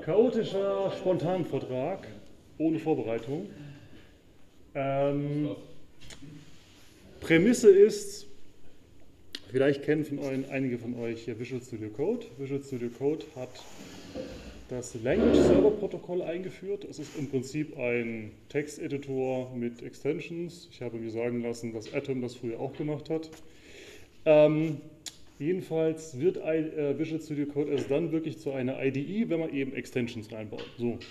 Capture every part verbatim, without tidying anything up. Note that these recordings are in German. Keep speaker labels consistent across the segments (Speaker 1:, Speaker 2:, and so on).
Speaker 1: chaotischer Spontanvortrag ohne Vorbereitung. Ähm, Prämisse ist, vielleicht kennen von euch, einige von euch ja Visual Studio Code. Visual Studio Code hat das Language Server Protokoll eingeführt. Es ist im Prinzip ein Texteditor mit Extensions. Ich habe mir sagen lassen, dass Atom das früher auch gemacht hat. Ähm, jedenfalls wird ein, äh, Visual Studio Code erst dann wirklich zu einer I D E, wenn man eben Extensions reinbaut. So.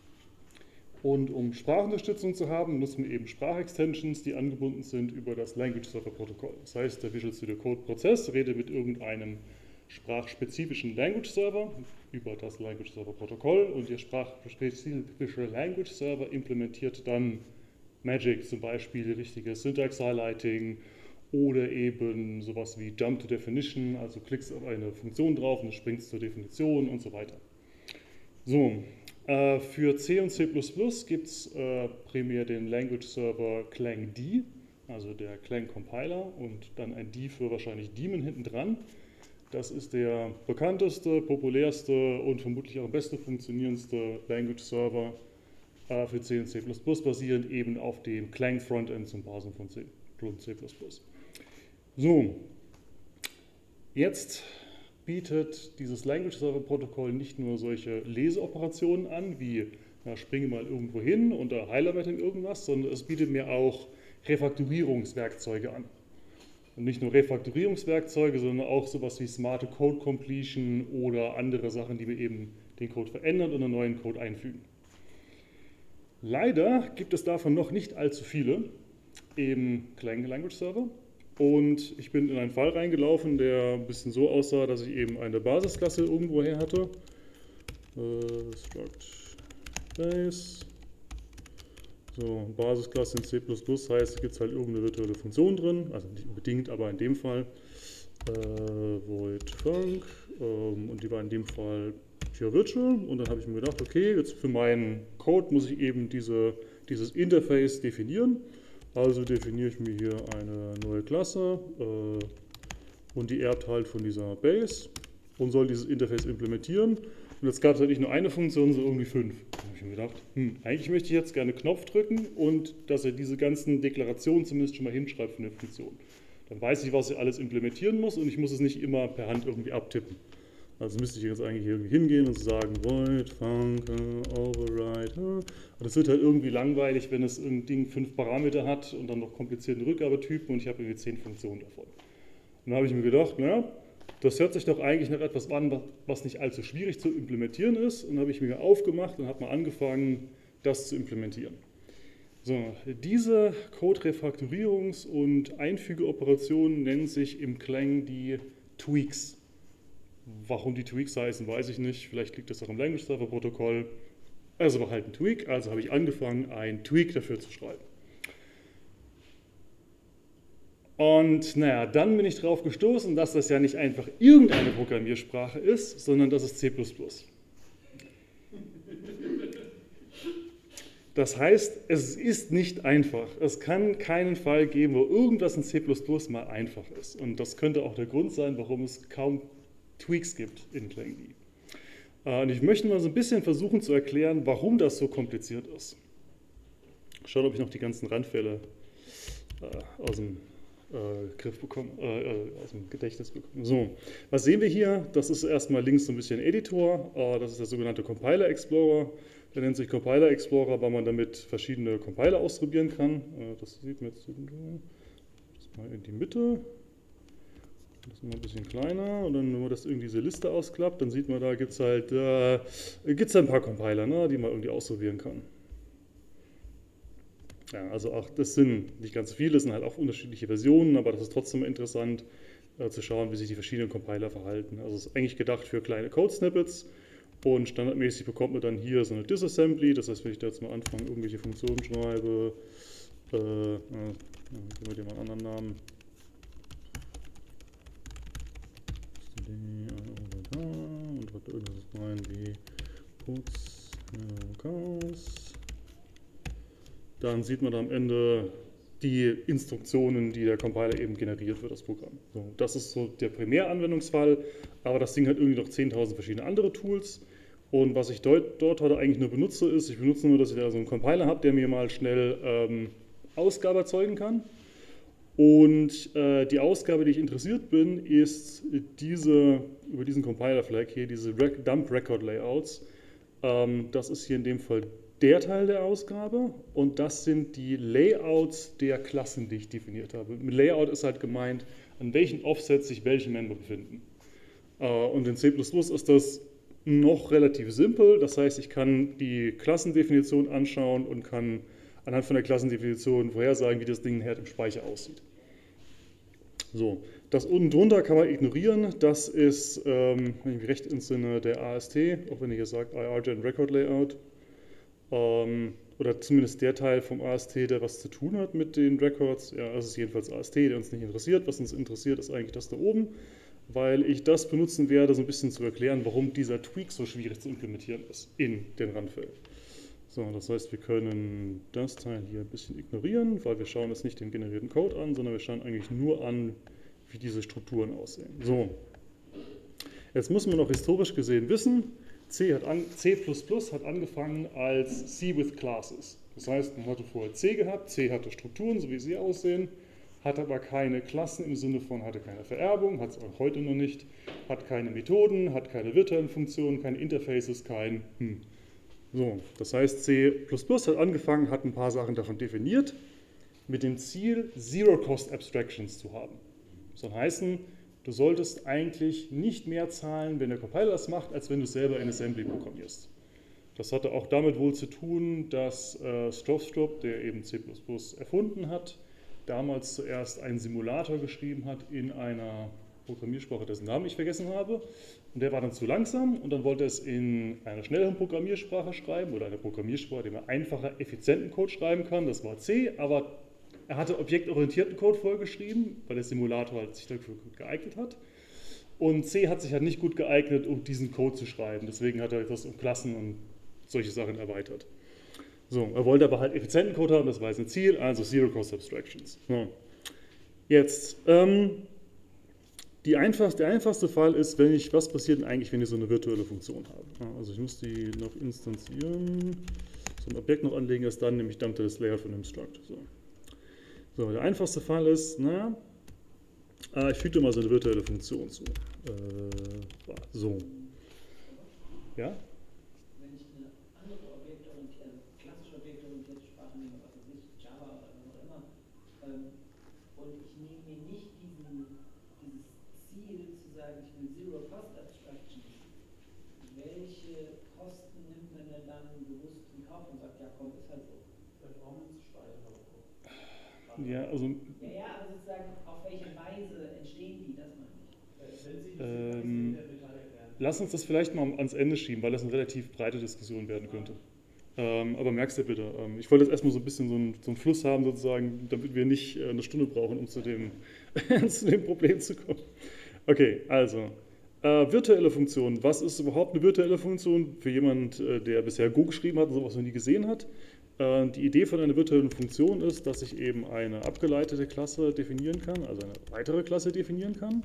Speaker 1: Und um Sprachunterstützung zu haben, nutzen wir eben Sprachextensions, die angebunden sind über das Language Server Protokoll. Das heißt, der Visual Studio Code Prozess redet mit irgendeinem sprachspezifischen Language Server über das Language Server Protokoll und der sprachspezifische Language Server implementiert dann Magic, zum Beispiel richtiges Syntax Highlighting oder eben sowas wie Jump to Definition, also klickst auf eine Funktion drauf und springst zur Definition und so weiter. So. Für C und C plus plus gibt es äh, primär den Language Server ClangD, also der Clang Compiler und dann ein D für wahrscheinlich Daemon hinten dran. Das ist der bekannteste, populärste und vermutlich auch am besten funktionierendste Language Server äh, für C und C plus plus, basierend eben auf dem Clang Frontend zum Basen von C und C plus plus. So, jetzt bietet dieses Language Server Protokoll nicht nur solche Leseoperationen an, wie na, springe mal irgendwo hin und da highlighte irgendwas, sondern es bietet mir auch Refaktorierungswerkzeuge an. Und nicht nur Refaktorierungswerkzeuge, sondern auch sowas wie smarte Code Completion oder andere Sachen, die mir eben den Code verändern und einen neuen Code einfügen. Leider gibt es davon noch nicht allzu viele im Clang Language Server. Und ich bin in einen Fall reingelaufen, der ein bisschen so aussah, dass ich eben eine Basisklasse irgendwo her hatte. Äh, Struct Base. So, Basisklasse in C plus plus heißt, es gibt halt irgendeine virtuelle Funktion drin, also nicht unbedingt, aber in dem Fall äh, void func ähm, und die war in dem Fall pure virtual und dann habe ich mir gedacht, okay, jetzt für meinen Code muss ich eben diese, dieses Interface definieren. Also definiere ich mir hier eine neue Klasse äh, und die erbt halt von dieser Base und soll dieses Interface implementieren. Und jetzt gab es halt nicht nur eine Funktion, sondern irgendwie fünf. Da habe ich mir gedacht, hm, eigentlich möchte ich jetzt gerne Knopf drücken und dass er diese ganzen Deklarationen zumindest schon mal hinschreibt von der Funktion. Dann weiß ich, was er alles implementieren muss und ich muss es nicht immer per Hand irgendwie abtippen. Also müsste ich jetzt eigentlich irgendwie hingehen und sagen, void, func, uh, override. Uh. Und das wird halt irgendwie langweilig, wenn es ein Ding fünf Parameter hat und dann noch komplizierte Rückgabetypen und ich habe irgendwie zehn Funktionen davon. Und dann habe ich mir gedacht, naja, das hört sich doch eigentlich nach etwas an, was nicht allzu schwierig zu implementieren ist. Und dann habe ich mir aufgemacht und habe mal angefangen, das zu implementieren. So, diese Code-Refaktorierungs- und Einfügeoperationen nennen sich im Clang die Tweaks. Warum die Tweaks heißen, weiß ich nicht. Vielleicht liegt das auch im Language Server Protokoll. Also war halt ein Tweak, also habe ich angefangen, ein Tweak dafür zu schreiben. Und naja, dann bin ich darauf gestoßen, dass das ja nicht einfach irgendeine Programmiersprache ist, sondern das ist C plus plus. Das heißt, es ist nicht einfach. Es kann keinen Fall geben, wo irgendwas in C plus plus mal einfach ist. Und das könnte auch der Grund sein, warum es kaum Tweaks gibt in ClangD. Und ich möchte mal so ein bisschen versuchen zu erklären, warum das so kompliziert ist. Schauen, ob ich noch die ganzen Randfälle äh, aus dem äh, Griff bekomme, äh, aus dem Gedächtnis bekomme. So, was sehen wir hier? Das ist erstmal links so ein bisschen Editor. Äh, das ist der sogenannte Compiler Explorer. Der nennt sich Compiler Explorer, weil man damit verschiedene Compiler ausprobieren kann. Äh, das sieht man jetzt das mal in die Mitte. Das ist immer ein bisschen kleiner und dann, wenn man das irgendwie diese Liste ausklappt, dann sieht man, da gibt es halt äh, gibt's ein paar Compiler, ne, die man irgendwie ausprobieren kann. Ja, also auch das sind nicht ganz viele, das sind halt auch unterschiedliche Versionen, aber das ist trotzdem interessant äh, zu schauen, wie sich die verschiedenen Compiler verhalten. Also es ist eigentlich gedacht für kleine Code-Snippets und standardmäßig bekommt man dann hier so eine Disassembly, das heißt, wenn ich da jetzt mal anfange, irgendwelche Funktionen schreibe, äh, äh, geben wir dir mal einen anderen Namen. Und drückt irgendwas rein wie puts, chaos. Dann sieht man am Ende die Instruktionen, die der Compiler eben generiert für das Programm. So, das ist so der Primäranwendungsfall, aber das Ding hat irgendwie noch zehntausend verschiedene andere Tools Und was ich dort, dort heute eigentlich nur benutze, ist, ich benutze nur, dass ich da so einen Compiler habe, der mir mal schnell ähm, Ausgabe erzeugen kann. Und äh, die Ausgabe, die ich interessiert bin, ist diese, über diesen Compiler-Flag hier, diese Dump-Record-Layouts. Ähm, das ist hier in dem Fall der Teil der Ausgabe und das sind die Layouts der Klassen, die ich definiert habe. Mit Layout ist halt gemeint, an welchen Offsets sich welche Member befinden. Äh, und in C plus plus ist das noch relativ simpel. Das heißt, ich kann die Klassendefinition anschauen und kann anhand von der Klassendefinition vorhersagen, wie das Ding nachher im Speicher aussieht. So, das unten drunter kann man ignorieren. Das ist, ähm, wenn ich mich recht entsinne, der A S T, auch wenn ihr hier sagt I R Gen Record Layout. Ähm, oder zumindest der Teil vom A S T, der was zu tun hat mit den Records. Ja, das ist jedenfalls A S T, der uns nicht interessiert. Was uns interessiert, ist eigentlich das da oben, weil ich das benutzen werde, so ein bisschen zu erklären, warum dieser Tweak so schwierig zu implementieren ist in den Randfällen. So, das heißt, wir können das Teil hier ein bisschen ignorieren, weil wir schauen uns nicht den generierten Code an, sondern wir schauen eigentlich nur an, wie diese Strukturen aussehen. So, jetzt muss man noch historisch gesehen wissen, C, hat an, C plus plus hat angefangen als C with Classes. Das heißt, man hatte vorher C gehabt, C hatte Strukturen, so wie sie aussehen, hat aber keine Klassen im Sinne von, hatte keine Vererbung, hat es auch heute noch nicht, hat keine Methoden, hat keine virtuellen Funktionen, keine Interfaces, kein hm. So, das heißt, C plus plus hat angefangen, hat ein paar Sachen davon definiert, mit dem Ziel, Zero-Cost-Abstractions zu haben. Das soll heißen, du solltest eigentlich nicht mehr zahlen, wenn der Compiler das macht, als wenn du selber in Assembly programmierst. Das hatte auch damit wohl zu tun, dass äh, Strostrup, der eben C plus plus erfunden hat, damals zuerst einen Simulator geschrieben hat in einer Programmiersprache, dessen Namen ich vergessen habe. Und der war dann zu langsam und dann wollte er es in einer schnelleren Programmiersprache schreiben oder einer Programmiersprache, die man einfacher, effizienten Code schreiben kann. Das war C, aber er hatte objektorientierten Code vorgeschrieben, weil der Simulator halt sich dafür gut geeignet hat. Und C hat sich halt nicht gut geeignet, um diesen Code zu schreiben. Deswegen hat er das um Klassen und solche Sachen erweitert. So, er wollte aber halt effizienten Code haben, das war jetzt ein Ziel, also Zero-Cost-Abstractions. So. Jetzt, ähm, Die einfachste, der einfachste Fall ist, wenn ich, was passiert denn eigentlich, wenn ich so eine virtuelle Funktion habe? Also ich muss die noch instanzieren, so ein Objekt noch anlegen, erst dann nämlich dump das Layout von dem Struct. So. So, der einfachste Fall ist, na, ich füge dir mal so eine virtuelle Funktion zu. Äh, so. Ja?
Speaker 2: Wenn ich eine andere objektorientierte, klassische objektorientierte Sprache nehme, was weiß ich, Java oder was auch immer, ähm, und ich nehme mir nicht diesen, dieses Ziel zu sagen, ich will Zero-Cost-Abstraction, welche Kosten nimmt man denn dann bewusst in Kauf und sagt, ja komm, ist halt so. Performance speichern aber auch.
Speaker 1: Ja, also.
Speaker 2: Ja, ja, aber sozusagen, auf welche Weise entstehen die, das meine ich.
Speaker 3: Wenn Sie
Speaker 1: Ähm,
Speaker 3: das in der erklären.
Speaker 1: Lass uns das vielleicht mal ans Ende schieben, weil das eine relativ breite Diskussion werden könnte. Ähm, aber merkst du bitte, ähm, ich wollte jetzt erstmal so ein bisschen so einen, so einen Fluss haben, sozusagen, damit wir nicht äh, eine Stunde brauchen, um zu dem, zu dem Problem zu kommen. Okay, also, äh, virtuelle Funktion. Was ist überhaupt eine virtuelle Funktion für jemand, äh, der bisher Go geschrieben hat und sowas noch nie gesehen hat? Äh, die Idee von einer virtuellen Funktion ist, dass ich eben eine abgeleitete Klasse definieren kann, also eine weitere Klasse definieren kann.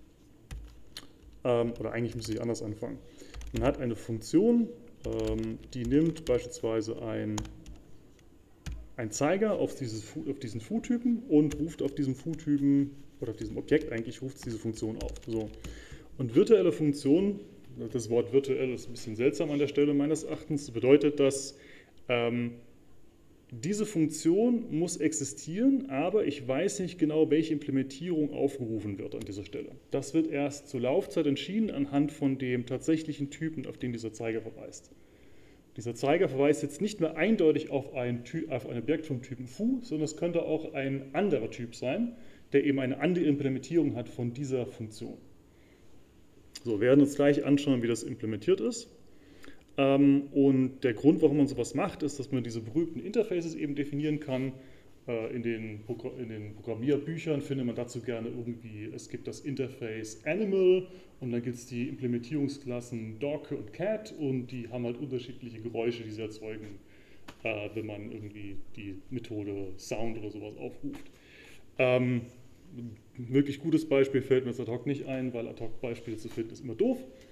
Speaker 1: Ähm, oder eigentlich muss ich anders anfangen. Man hat eine Funktion, ähm, die nimmt beispielsweise ein, ein Zeiger auf, dieses, auf diesen Foo-Typen und ruft auf diesem Foo-Typen oder auf diesem Objekt eigentlich ruft diese Funktion auf. So. Und virtuelle Funktion, das Wort virtuell ist ein bisschen seltsam an der Stelle meines Erachtens, bedeutet, dass ähm, diese Funktion muss existieren, aber ich weiß nicht genau, welche Implementierung aufgerufen wird an dieser Stelle. Das wird erst zur Laufzeit entschieden anhand von dem tatsächlichen Typen, auf den dieser Zeiger verweist. Dieser Zeiger verweist jetzt nicht mehr eindeutig auf ein, Ty auf ein Objekt vom Typen Foo, sondern es könnte auch ein anderer Typ sein, der eben eine andere Implementierung hat von dieser Funktion. So, wir werden uns gleich anschauen, wie das implementiert ist. Und der Grund, warum man sowas macht, ist, dass man diese berühmten Interfaces eben definieren kann. In den, in den Programmierbüchern findet man dazu gerne irgendwie, es gibt das Interface Animal und dann gibt es die Implementierungsklassen Dog und Cat und die haben halt unterschiedliche Geräusche, die sie erzeugen, wenn man irgendwie die Methode Sound oder sowas aufruft. Ähm, ein wirklich gutes Beispiel fällt mir jetzt ad hoc nicht ein, weil ad hoc Beispiele zu finden ist immer doof.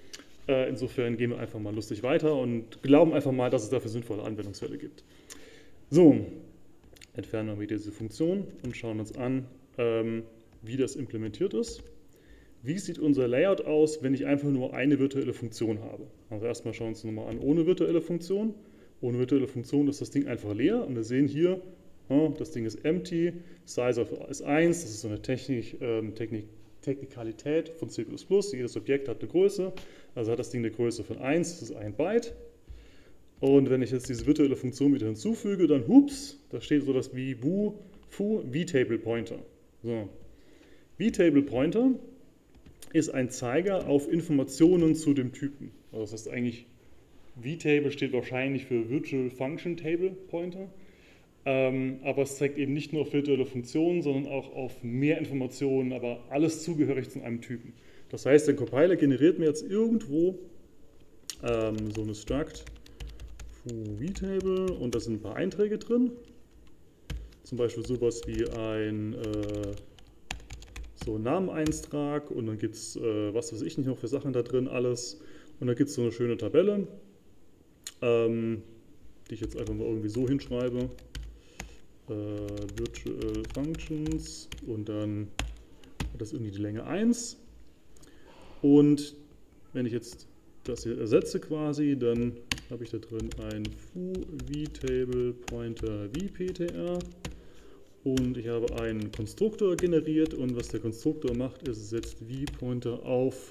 Speaker 1: Äh, insofern gehen wir einfach mal lustig weiter und glauben einfach mal, dass es dafür sinnvolle Anwendungsfälle gibt. So, entfernen wir wieder diese Funktion und schauen uns an, ähm, wie das implementiert ist. Wie sieht unser Layout aus, wenn ich einfach nur eine virtuelle Funktion habe? Also erstmal schauen wir uns nochmal an, ohne virtuelle Funktion. Ohne virtuelle Funktion ist das Ding einfach leer und wir sehen hier, oh, das Ding ist empty, Size of ist eins, das ist so eine Technik, ähm, Technik, Technikalität von C plus plus, jedes Objekt hat eine Größe, also hat das Ding eine Größe von eins, das ist ein Byte. Und wenn ich jetzt diese virtuelle Funktion wieder hinzufüge, dann hups, da steht so das wie Wu, Fu, vTable Pointer. So. vTable Pointer ist ein Zeiger auf Informationen zu dem Typen. Also das heißt eigentlich, vTable steht wahrscheinlich für Virtual Function Table Pointer, ähm, aber es zeigt eben nicht nur auf virtuelle Funktionen, sondern auch auf mehr Informationen, aber alles zugehörig zu einem Typen. Das heißt, der Compiler generiert mir jetzt irgendwo ähm, so eine Struct vTable und da sind ein paar Einträge drin, zum Beispiel sowas wie ein äh, so Nameneintrag und dann gibt es, äh, was weiß ich nicht noch für Sachen da drin, alles. Und dann gibt es so eine schöne Tabelle, ähm, die ich jetzt einfach mal irgendwie so hinschreibe. Äh, Virtual Functions und dann hat das irgendwie die Länge eins. Und wenn ich jetzt das hier ersetze quasi, dann habe ich da drin ein foo vTable Pointer vptr. Und ich habe einen Konstruktor generiert und was der Konstruktor macht, ist, es setzt vPointer auf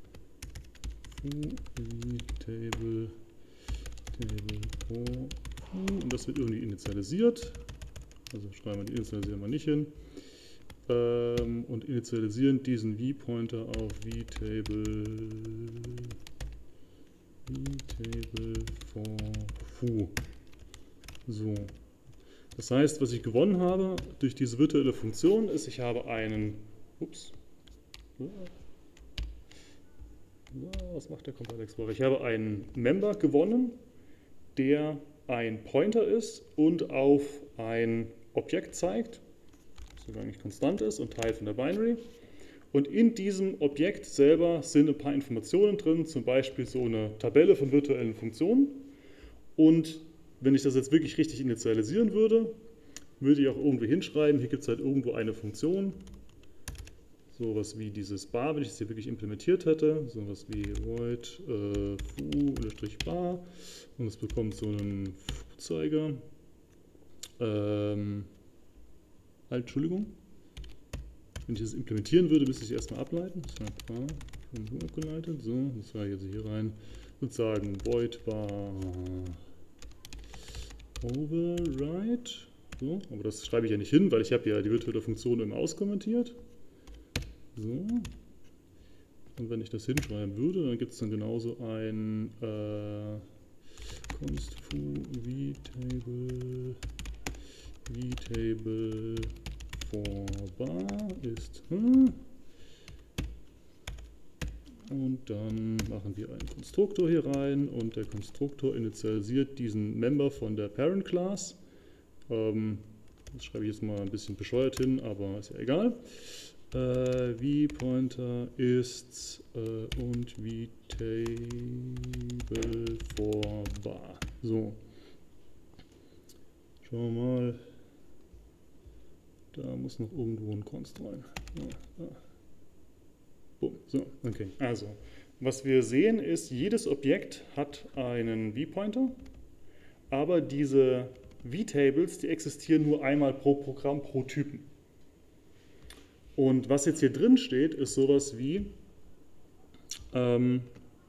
Speaker 1: vTable Table foo und das wird irgendwie initialisiert. Also schreiben wir die initialisieren wir nicht hin. Ähm, und initialisieren diesen vPointer auf vTable vTable for foo. So. Das heißt, was ich gewonnen habe durch diese virtuelle Funktion ist, ich habe einen, ups, was macht der Compiler Explorer? Ich habe einen Member gewonnen, der ein Pointer ist und auf ein Objekt zeigt, das sogar nicht konstant ist und Teil von der Binary. Und in diesem Objekt selber sind ein paar Informationen drin, zum Beispiel so eine Tabelle von virtuellen Funktionen. Und wenn ich das jetzt wirklich richtig initialisieren würde, würde ich auch irgendwie hinschreiben, hier gibt es halt irgendwo eine Funktion, sowas wie dieses bar, wenn ich es hier wirklich implementiert hätte, sowas wie void äh, foo-bar und es bekommt so einen Foo-Zeiger. Ähm, halt, Entschuldigung. Wenn ich das implementieren würde, müsste ich es erstmal ableiten. Das war bar von Foo abgeleitet. So, das war jetzt hier rein und sagen void bar override. So, aber das schreibe ich ja nicht hin, weil ich habe ja die virtuelle Funktion immer auskommentiert. So. Und wenn ich das hinschreiben würde, dann gibt es dann genauso ein äh, const foo vTable vTable for bar ist hm. Und dann machen wir einen Konstruktor hier rein und der Konstruktor initialisiert diesen Member von der Parent Class. Ähm, das schreibe ich jetzt mal ein bisschen bescheuert hin, aber ist ja egal. Äh, vPointer ist äh, und vTable for bar. So. Schauen wir mal. Da muss noch irgendwo ein Const rein. Ja, da. Boom. So, okay. Also, was wir sehen ist, jedes Objekt hat einen vPointer, aber diese vTables, die existieren nur einmal pro Programm, pro Typen. Und was jetzt hier drin steht, ist sowas wie, ähm,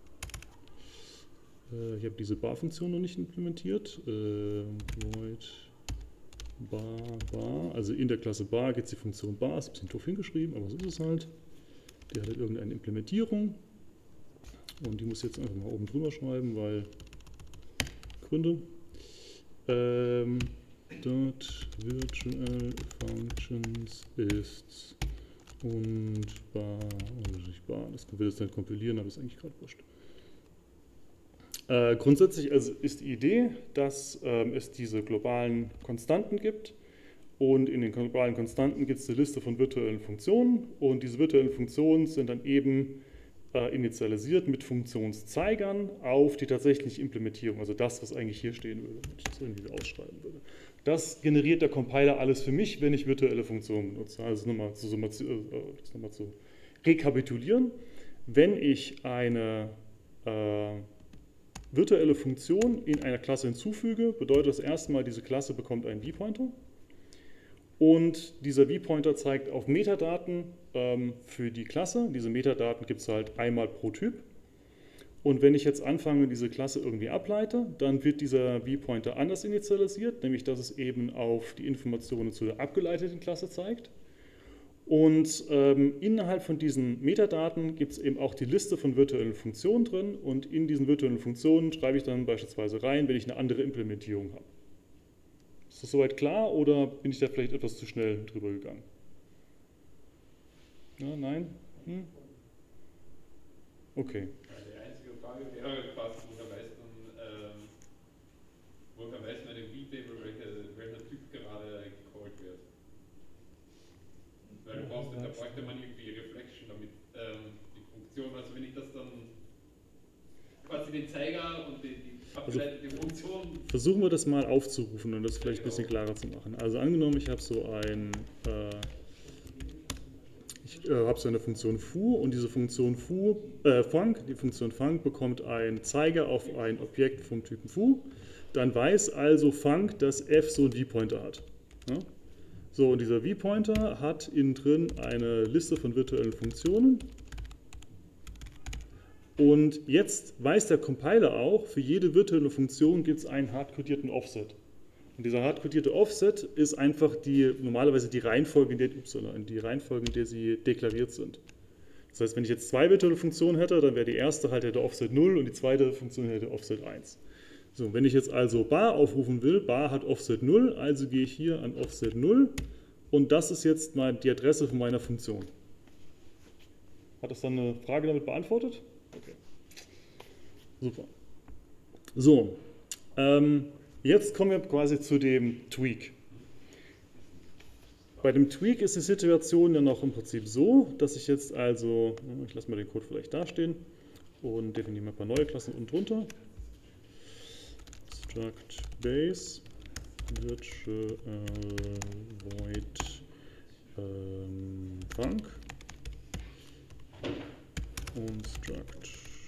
Speaker 1: äh, ich habe diese bar-Funktion noch nicht implementiert, äh, void bar, bar, also in der Klasse bar gibt es die Funktion bar, ist ein bisschen doof hingeschrieben, aber so ist es halt. Der hat halt irgendeine Implementierung und die muss ich jetzt einfach mal oben drüber schreiben, weil Gründe. Ähm, dot virtual functions ist und bar und nicht bar. Das will das dann kompilieren, aber ist eigentlich gerade wurscht. Äh, grundsätzlich also ist die Idee, dass ähm, es diese globalen Konstanten gibt und in den globalen Konstanten gibt es eine Liste von virtuellen Funktionen und diese virtuellen Funktionen sind dann eben äh, initialisiert mit Funktionszeigern auf die tatsächliche Implementierung, also das, was eigentlich hier stehen würde, wenn ich das irgendwie ausschreiben würde. Das generiert der Compiler alles für mich, wenn ich virtuelle Funktionen benutze. Also nochmal zu, nochmal zu, äh, nochmal zu rekapitulieren. Wenn ich eine äh, virtuelle Funktion in einer Klasse hinzufüge, bedeutet das erstmal, diese Klasse bekommt einen V-Pointer. Und dieser V-Pointer zeigt auf Metadaten ähm, für die Klasse. Diese Metadaten gibt es halt einmal pro Typ. Und wenn ich jetzt anfange, diese Klasse irgendwie ableite, dann wird dieser V-Pointer anders initialisiert, nämlich dass es eben auf die Informationen zu der abgeleiteten Klasse zeigt. Und ähm, innerhalb von diesen Metadaten gibt es eben auch die Liste von virtuellen Funktionen drin. Und in diesen virtuellen Funktionen schreibe ich dann beispielsweise rein, wenn ich eine andere Implementierung habe. Ist das soweit klar oder bin ich da vielleicht etwas zu schnell drüber gegangen? Ja, nein? Hm? Okay.
Speaker 3: Die einzige Frage wäre quasi, woher weiß man, ähm, woher weiß man im V-Table, welcher, welcher Typ gerade gecallt wird? Weil du brauchst, da bräuchte man irgendwie Reflection, damit ähm, die Funktion, also wenn ich das dann quasi den Zeiger und die, die abgeleitete also, Funktion.
Speaker 1: Versuchen wir das mal aufzurufen und das vielleicht ein bisschen klarer zu machen. Also angenommen, ich habe so ein äh, ich äh, habe so eine Funktion foo und diese Funktion foo, äh, func, die Funktion func bekommt einen Zeiger auf ein Objekt vom Typen foo. Dann weiß also func, dass f so einen V-Pointer hat. Ja? So, und dieser V-Pointer hat innen drin eine Liste von virtuellen Funktionen. Und jetzt weiß der Compiler auch, für jede virtuelle Funktion gibt es einen hardcodierten Offset. Und dieser hardcodierte Offset ist einfach die, normalerweise die Reihenfolge, in der, in die Reihenfolge, in der sie deklariert sind. Das heißt, wenn ich jetzt zwei virtuelle Funktionen hätte, dann wäre die erste halt der Offset null und die zweite Funktion hätte der Offset eins. So, wenn ich jetzt also bar aufrufen will, bar hat Offset null, also gehe ich hier an Offset null und das ist jetzt mal die Adresse von meiner Funktion. Hat das dann eine Frage damit beantwortet? Okay. Super. So, ähm, jetzt kommen wir quasi zu dem Tweak. Bei dem Tweak ist die Situation dann auch im Prinzip so, dass ich jetzt also, ich lasse mal den Code vielleicht dastehen und definiere mal ein paar neue Klassen unten drunter. Struct base virtual void ähm, func und struct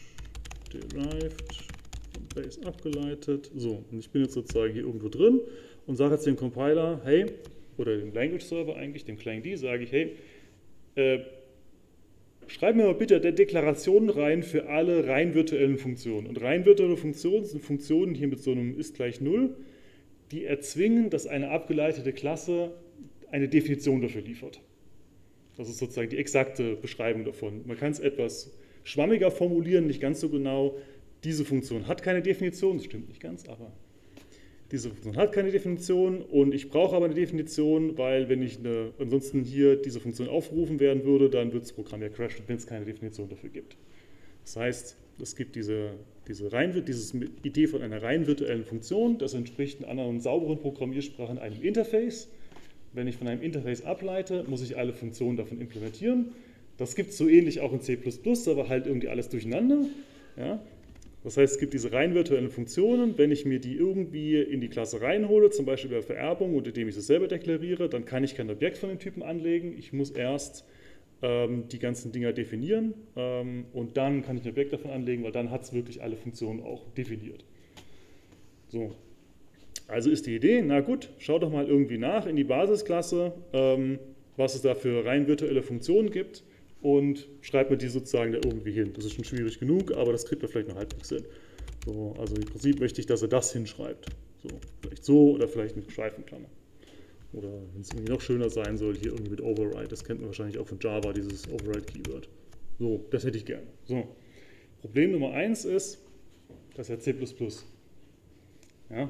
Speaker 1: derived und base abgeleitet. So, und ich bin jetzt sozusagen hier irgendwo drin und sage jetzt dem Compiler, hey, oder dem Language Server eigentlich, dem ClangD, sage ich, hey, äh, schreib mir mal bitte der Deklaration rein für alle rein virtuellen Funktionen. Und rein virtuelle Funktionen sind Funktionen hier mit so einem ist gleich null, die erzwingen, dass eine abgeleitete Klasse eine Definition dafür liefert. Das ist sozusagen die exakte Beschreibung davon. Man kann es etwas schwammiger formulieren, nicht ganz so genau. Diese Funktion hat keine Definition, das stimmt nicht ganz, aber diese Funktion hat keine Definition und ich brauche aber eine Definition, weil wenn ich eine, ansonsten hier diese Funktion aufgerufen werden würde, dann wird das Programm ja crashen, wenn es keine Definition dafür gibt. Das heißt, es gibt diese, diese, rein, diese Idee von einer rein virtuellen Funktion, das entspricht in anderen sauberen Programmiersprachen einem Interface. Wenn ich von einem Interface ableite, muss ich alle Funktionen davon implementieren. Das gibt es so ähnlich auch in C plus plus, aber halt irgendwie alles durcheinander. Ja? Das heißt, es gibt diese rein virtuellen Funktionen. Wenn ich mir die irgendwie in die Klasse reinhole, zum Beispiel bei Vererbung oder indem ich es selber deklariere, dann kann ich kein Objekt von den Typen anlegen. Ich muss erst ähm, die ganzen Dinger definieren ähm, und dann kann ich ein Objekt davon anlegen, weil dann hat es wirklich alle Funktionen auch definiert. So. Also ist die Idee, na gut, schau doch mal irgendwie nach in die Basisklasse, ähm, was es da für rein virtuelle Funktionen gibt. Und schreibt mir die sozusagen da irgendwie hin. Das ist schon schwierig genug, aber das kriegt man vielleicht noch halbwegs hin. So, also im Prinzip möchte ich, dass er das hinschreibt. So, vielleicht so oder vielleicht mit Streifenklammer. Oder wenn es irgendwie noch schöner sein soll, hier irgendwie mit Override. Das kennt man wahrscheinlich auch von Java, dieses Override-Keyword. So, das hätte ich gerne. So. Problem Nummer eins ist, das ist ja C plus plus. Ja.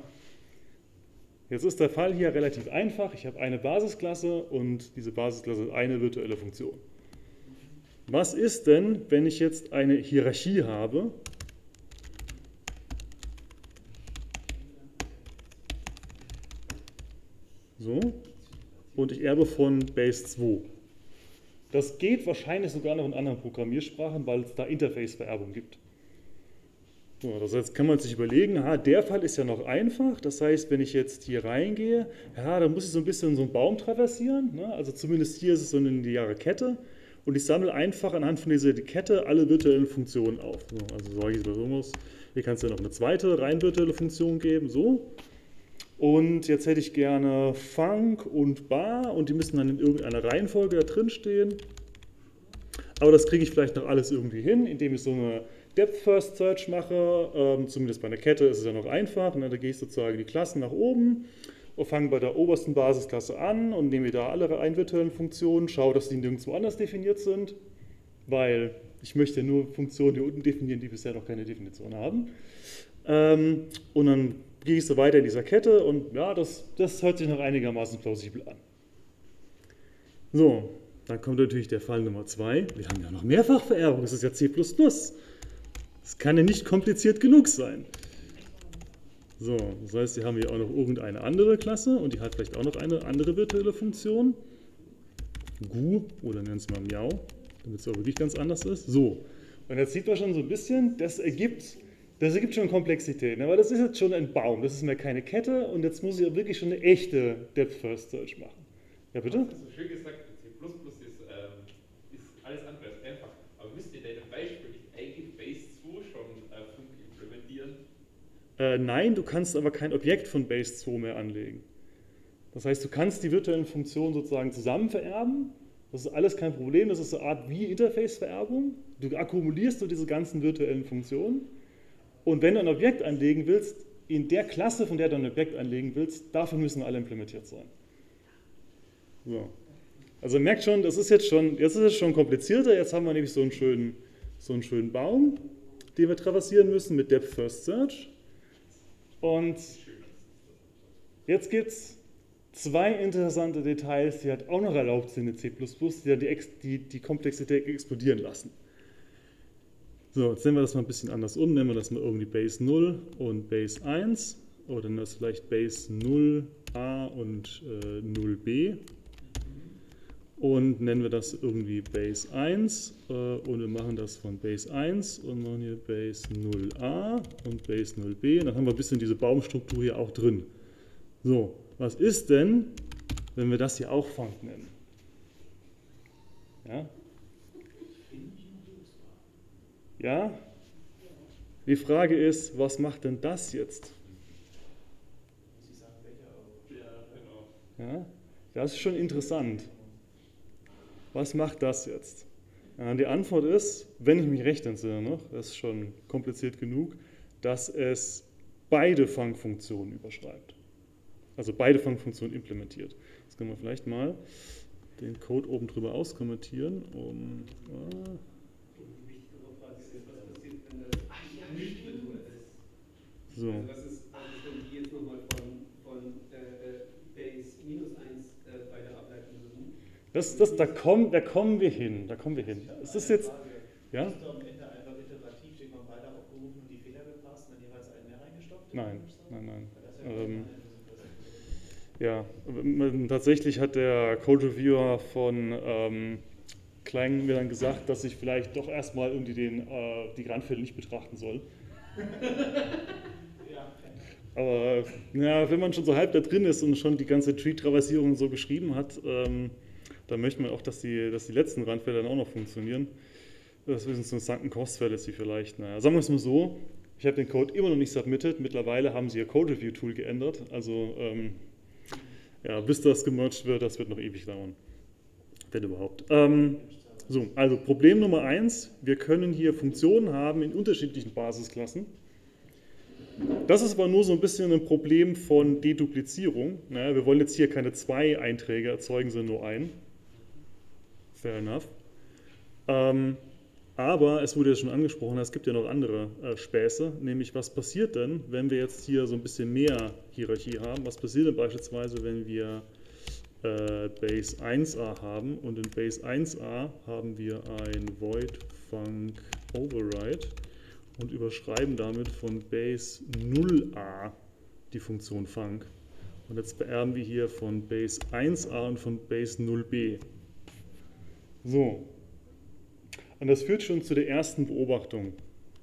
Speaker 1: Jetzt ist der Fall hier relativ einfach. Ich habe eine Basisklasse und diese Basisklasse ist eine virtuelle Funktion. Was ist denn, wenn ich jetzt eine Hierarchie habe? So, und ich erbe von Base zwei. Das geht wahrscheinlich sogar noch in anderen Programmiersprachen, weil es da Interface-Vererbung gibt. So, das heißt, kann man sich überlegen, aha, der Fall ist ja noch einfach. Das heißt, wenn ich jetzt hier reingehe, ja, dann muss ich so ein bisschen so einen Baum traversieren. Ne? Also zumindest hier ist es so eine lineare Kette. Und ich sammle einfach anhand von dieser Kette alle virtuellen Funktionen auf. So, also solches oder sowas. Hier kannst du ja noch eine zweite rein virtuelle Funktion geben. So. Und jetzt hätte ich gerne Func und Bar und die müssen dann in irgendeiner Reihenfolge da drin stehen. Aber das kriege ich vielleicht noch alles irgendwie hin, indem ich so eine Depth-First-Search mache. Ähm, zumindest bei einer Kette ist es ja noch einfach. Ne? Da gehe ich sozusagen die Klassen nach oben und fange bei der obersten Basisklasse an und nehme da alle rein virtuellen Funktionen, schaue, dass die nirgendwo anders definiert sind, weil ich möchte nur Funktionen hier unten definieren, die bisher noch keine Definition haben. Ähm, und dann gehe ich so weiter in dieser Kette und ja, das, das hört sich noch einigermaßen plausibel an. So, dann kommt natürlich der Fall Nummer zwei. Wir haben ja noch Mehrfachvererbung, das ist ja C plus plus. Das kann ja nicht kompliziert genug sein. So, das heißt, wir haben hier auch noch irgendeine andere Klasse und die hat vielleicht auch noch eine andere virtuelle Funktion. Gu oder nennen es mal Miau, damit es auch wirklich ganz anders ist. So, und jetzt sieht man schon so ein bisschen, das ergibt... Das ergibt schon Komplexität, ne? Weil das ist jetzt schon ein Baum, das ist mehr keine Kette und jetzt muss ich ja wirklich schon eine echte Depth-First-Search machen. Ja, bitte?
Speaker 3: Also schön gesagt, C plus plus ist, ähm, ist alles andere als einfach. Aber müsst ihr in deinem Beispiel nicht eigentlich Base zwei schon äh, Func implementieren?
Speaker 1: Äh, nein, du kannst aber kein Objekt von Base zwei mehr anlegen. Das heißt, du kannst die virtuellen Funktionen sozusagen zusammen vererben. Das ist alles kein Problem, das ist eine Art wie Interface-Vererbung. Du akkumulierst so diese ganzen virtuellen Funktionen. Und wenn du ein Objekt anlegen willst, in der Klasse, von der du ein Objekt anlegen willst, dafür müssen alle implementiert sein. So. Also ihr merkt schon, das ist jetzt schon, jetzt ist es schon komplizierter. Jetzt haben wir nämlich so einen schönen, so einen schönen Baum, den wir traversieren müssen mit Depth First Search. Und jetzt gibt es zwei interessante Details, die halt auch noch erlaubt sind in C plus plus, die dann die, die, die Komplexität explodieren lassen. So, jetzt nehmen wir das mal ein bisschen anders um, nennen wir das mal irgendwie Base null und Base eins oder nennen wir das vielleicht Base null a und äh, null b und nennen wir das irgendwie Base eins äh, und wir machen das von Base eins und machen hier Base null a und Base null b und dann haben wir ein bisschen diese Baumstruktur hier auch drin. So, was ist denn, wenn wir das hier auch Func nennen? Ja? Ja? Die Frage ist, was macht denn das jetzt? Ja? Das ist schon interessant. Was macht das jetzt? Ja, die Antwort ist, wenn ich mich recht entsinne noch, das ist schon kompliziert genug, dass es beide Func-Funktionen überschreibt. Also beide Func-Funktionen implementiert. Jetzt können wir vielleicht mal den Code oben drüber auskommentieren, um... Äh, So.
Speaker 4: Also was ist, was ist denn die jetzt nochmal von, von äh, Base minus eins äh, bei der Ableitung?
Speaker 1: Das, das, da, kommen, da kommen wir hin, da kommen wir hin. Es ist jetzt, ja?
Speaker 5: Ist am Ende einfach iterativ, steht man beide aufgerufen und die Fehler gepasst und dann jeweils einen mehr reingestopft?
Speaker 1: Nein, nein, nein.
Speaker 5: Ja,
Speaker 1: Ähm, ja, tatsächlich hat der Code Reviewer von ähm, Clang mir dann gesagt, dass ich vielleicht doch erstmal irgendwie den, äh, die Randfälle nicht betrachten soll. Aber ja, wenn man schon so halb da drin ist und schon die ganze Tree-Traversierung so geschrieben hat, ähm, dann möchte man auch, dass die, dass die letzten Randfälle dann auch noch funktionieren. Das sind so Sunken Cost Fallacy vielleicht. Naja, sagen wir es mal so, ich habe den Code immer noch nicht submitted. Mittlerweile haben sie ihr Code Review Tool geändert. Also ähm, ja, bis das gemerged wird, das wird noch ewig dauern. Wenn überhaupt. Ähm, so, also Problem Nummer eins, wir können hier Funktionen haben in unterschiedlichen Basisklassen. Das ist aber nur so ein bisschen ein Problem von Deduplizierung. Naja, wir wollen jetzt hier keine zwei Einträge erzeugen, sondern nur einen. Fair enough. Ähm, aber es wurde ja schon angesprochen, es gibt ja noch andere äh, Späße, nämlich was passiert denn, wenn wir jetzt hier so ein bisschen mehr Hierarchie haben? Was passiert denn beispielsweise, wenn wir äh, Base eins a haben und in Base eins a haben wir ein Void Func Override und überschreiben damit von Base null a die Funktion Func. Und jetzt beerben wir hier von Base eins a und von Base null b. So. Und das führt schon zu der ersten Beobachtung.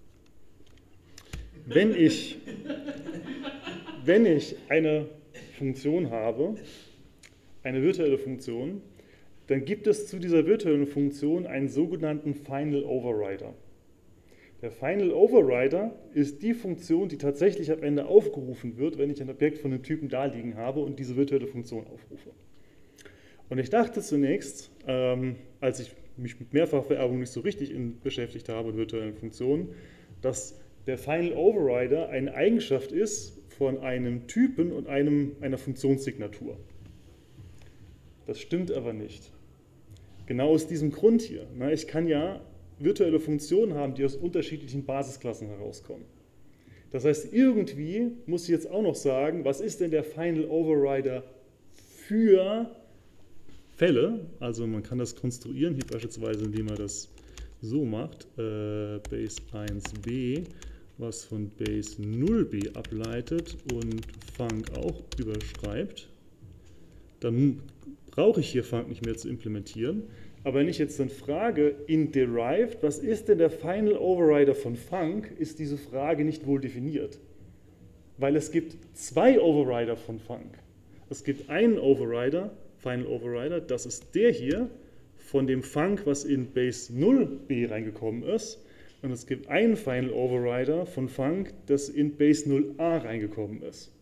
Speaker 1: Wenn ich, wenn ich eine Funktion habe, eine virtuelle Funktion, dann gibt es zu dieser virtuellen Funktion einen sogenannten Final Overrider. Der Final Overrider ist die Funktion, die tatsächlich am Ende aufgerufen wird, wenn ich ein Objekt von einem Typen da liegen habe und diese virtuelle Funktion aufrufe. Und ich dachte zunächst, ähm, als ich mich mit Mehrfachvererbung nicht so richtig in, beschäftigt habe mit virtuellen Funktionen, dass der Final Overrider eine Eigenschaft ist von einem Typen und einem, einer Funktionssignatur. Das stimmt aber nicht. Genau aus diesem Grund hier. Na, ich kann ja virtuelle Funktionen haben, die aus unterschiedlichen Basisklassen herauskommen. Das heißt, irgendwie muss ich jetzt auch noch sagen, was ist denn der Final Overrider für Fälle? Also man kann das konstruieren, hier beispielsweise, indem man das so macht, äh, Base eins b, was von Base null b ableitet und Func auch überschreibt. Dann brauche ich hier Func nicht mehr zu implementieren. Aber wenn ich jetzt dann frage in Derived, was ist denn der Final Overrider von Func, ist diese Frage nicht wohl definiert. Weil es gibt zwei Overrider von Func. Es gibt einen Overrider, Final Overrider, das ist der hier, von dem Func, was in Base null b reingekommen ist. Und es gibt einen Final Overrider von Func, das in Base null a reingekommen ist.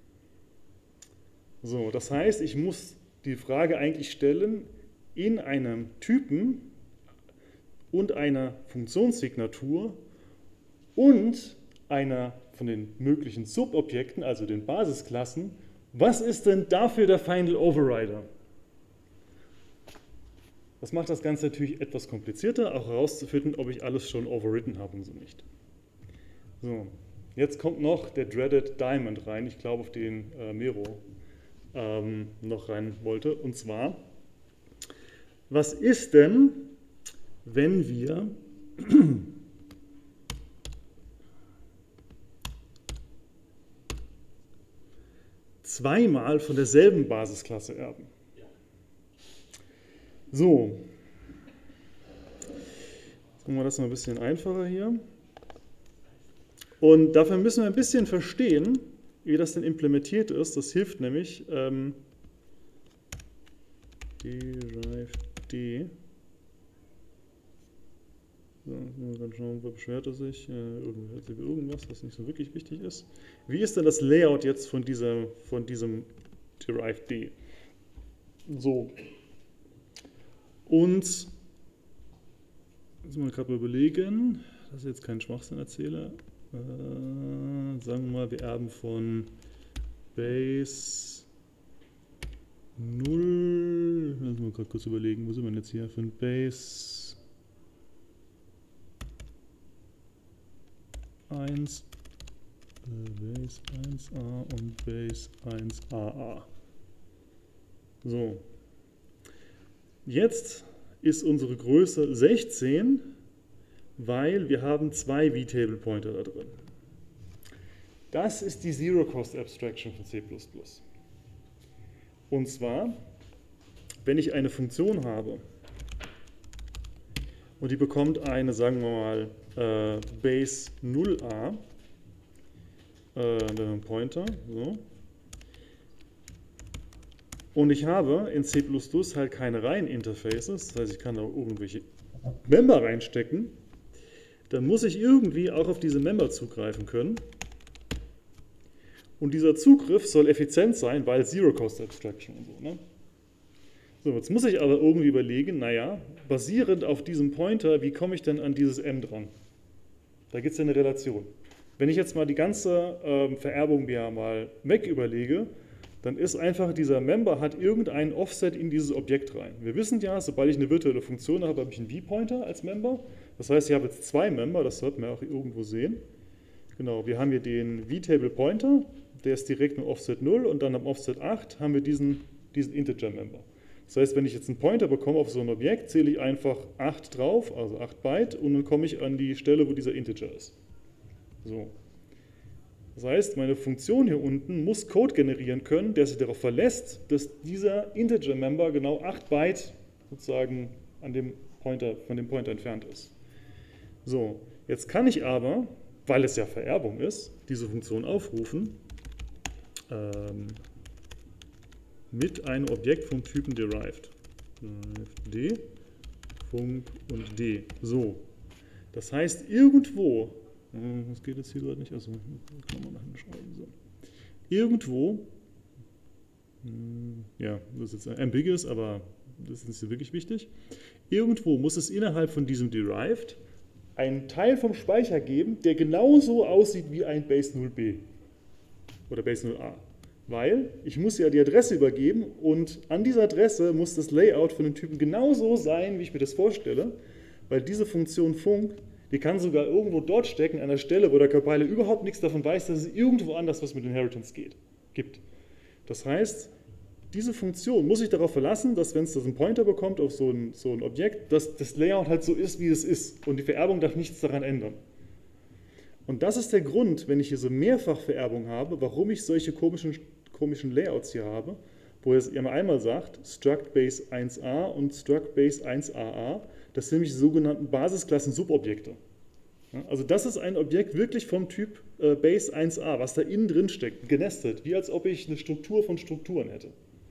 Speaker 1: So, das heißt, ich muss die Frage eigentlich stellen, in einem Typen und einer Funktionssignatur und einer von den möglichen Subobjekten, also den Basisklassen, was ist denn dafür der Final Overrider? Das macht das Ganze natürlich etwas komplizierter, auch herauszufinden, ob ich alles schon overwritten habe und so nicht. So, jetzt kommt noch der Dreaded Diamond rein, ich glaube, auf den äh, Mero ähm, noch rein wollte, und zwar: Was ist denn, wenn wir zweimal von derselben Basisklasse erben? So, jetzt machen wir das mal ein bisschen einfacher hier. Und dafür müssen wir ein bisschen verstehen, wie das denn implementiert ist. Das hilft nämlich. Ähm, Derived D. So, mal dann schauen, wo beschwert er sich. Äh, irgendwas, was nicht so wirklich wichtig ist. Wie ist denn das Layout jetzt von, dieser, von diesem Derived D? So. Und jetzt müssen wir gerade mal überlegen, dass ich jetzt keinen Schwachsinn erzähle. Äh, sagen wir mal, wir erben von Base null, lassen wir gerade kurz überlegen, wo sind wir jetzt hier? Von Base eins, äh, Base eins a und Base eins a a. So. Jetzt ist unsere Größe sechzehn, weil wir haben zwei vTable-Pointer da drin. Das ist die Zero-Cost-Abstraction von C plus plus. Und zwar, wenn ich eine Funktion habe und die bekommt eine, sagen wir mal, äh, Base null a, äh, dann ein Pointer, so. Und ich habe in C plus plus halt keine Reihen-Interfaces, das heißt, ich kann da irgendwelche Member reinstecken, dann muss ich irgendwie auch auf diese Member zugreifen können. Und dieser Zugriff soll effizient sein, weil Zero-Cost-Abstraction und so. Ne? So, jetzt muss ich aber irgendwie überlegen, naja, basierend auf diesem Pointer, wie komme ich denn an dieses M dran? Da gibt es ja eine Relation. Wenn ich jetzt mal die ganze ähm, Vererbung mir mal weg überlege, dann ist einfach, dieser Member hat irgendein Offset in dieses Objekt rein. Wir wissen ja, sobald ich eine virtuelle Funktion habe, habe ich einen V-Pointer als Member. Das heißt, ich habe jetzt zwei Member, das sollten wir auch irgendwo sehen. Genau, wir haben hier den vTable-Pointer, der ist direkt im Offset null und dann am Offset acht haben wir diesen, diesen Integer-Member. Das heißt, wenn ich jetzt einen Pointer bekomme auf so ein Objekt, zähle ich einfach acht drauf, also acht Byte, und dann komme ich an die Stelle, wo dieser Integer ist. So. Das heißt, meine Funktion hier unten muss Code generieren können, der sich darauf verlässt, dass dieser Integer-Member genau acht Byte sozusagen an dem Pointer, von dem Pointer entfernt ist. So, jetzt kann ich aber, weil es ja Vererbung ist, diese Funktion aufrufen ähm, mit einem Objekt vom Typen derived. D, Func und D. So, das heißt irgendwo, äh, was geht jetzt hier gerade nicht, also kann man nach hinten schreiben, so. Irgendwo, mh, ja, das ist jetzt ambiguous, aber das ist nicht so wirklich wichtig, irgendwo muss es innerhalb von diesem derived einen Teil vom Speicher geben, der genauso aussieht wie ein Base null b oder Base null a. Weil ich muss ja die Adresse übergeben und an dieser Adresse muss das Layout von dem Typen genauso sein, wie ich mir das vorstelle, weil diese Funktion Func, die kann sogar irgendwo dort stecken, an einer Stelle, wo der Compiler überhaupt nichts davon weiß, dass es irgendwo anders was mit Inheritance geht, gibt. Das heißt, diese Funktion muss sich darauf verlassen, dass wenn es das einen Pointer bekommt auf so ein, so ein Objekt, dass das Layout halt so ist, wie es ist und die Vererbung darf nichts daran ändern. Und das ist der Grund, wenn ich hier so Mehrfachvererbung habe, warum ich solche komischen, komischen Layouts hier habe, wo es einmal sagt, struct base eins a und struct base eins a a, das sind nämlich die sogenannten Basisklassen-Subobjekte. Ja, also das ist ein Objekt wirklich vom Typ äh, base eins a, was da innen drin steckt, genestet, wie als ob ich eine Struktur von Strukturen hätte.